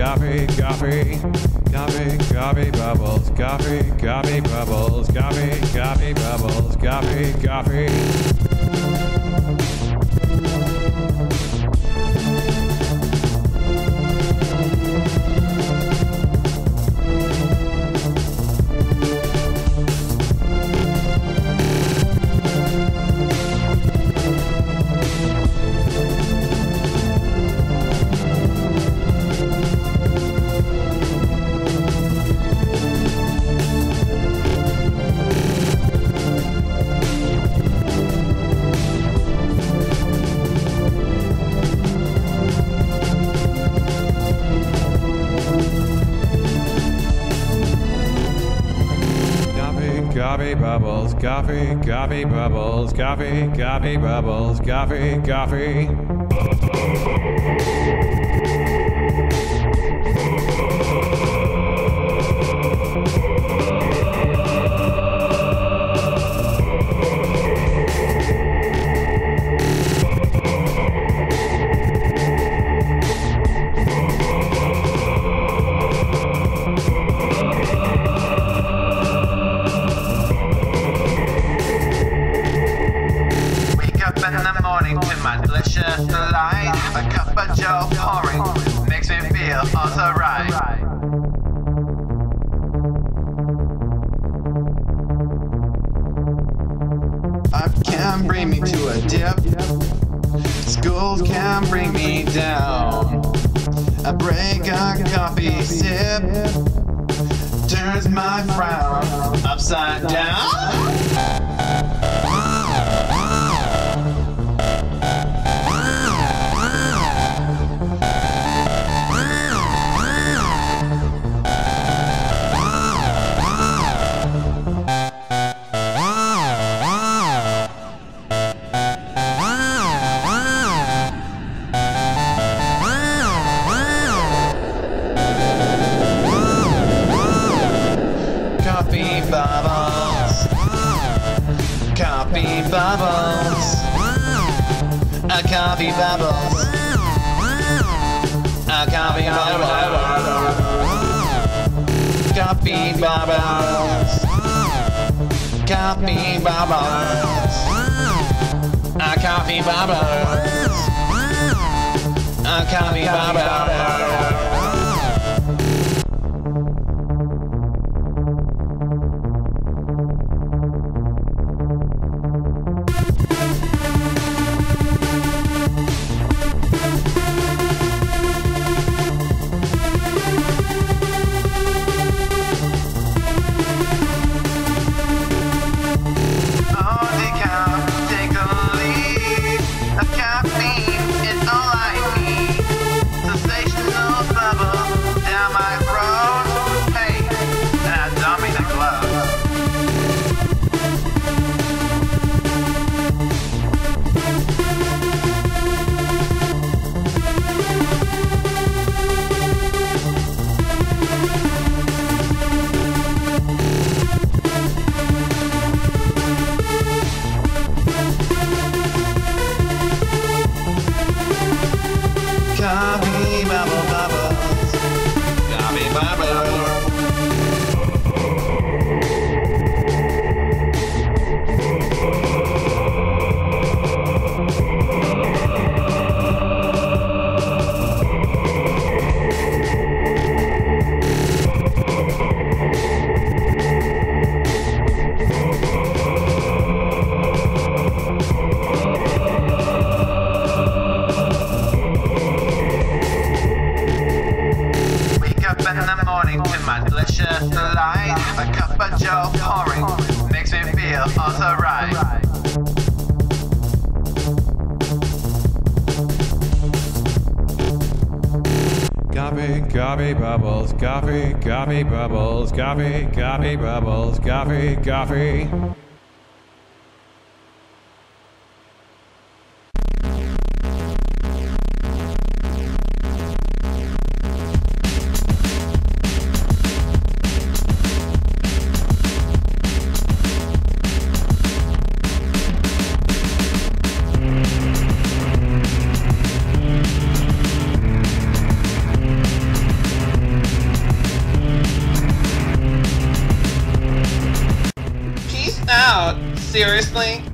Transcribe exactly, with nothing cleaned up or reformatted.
coffee, coffee, coffee, coffee bubbles, coffee, coffee bubbles, coffee, coffee bubbles, coffee, coffee. Coffee bubbles, coffee, coffee bubbles, coffee, coffee bubbles, coffee, coffee. Delicious delight, a cup of Joe pouring makes me feel all so right. Up can bring me to a dip, school can bring me down. A break, a coffee sip turns my frown upside down. Coffee bubbles, coffee bubbles, a coffee bubbles, a coffee bubbles, coffee bubbles, coffee bubbles, a coffee bubbles, a coffee bubbles. Coffee bubble bubbles, coffee bubble. Delicious delight, a cup of Joe pouring makes me feel all so right. Coffee, coffee bubbles, coffee, coffee bubbles, coffee, coffee bubbles, coffee, coffee. Seriously?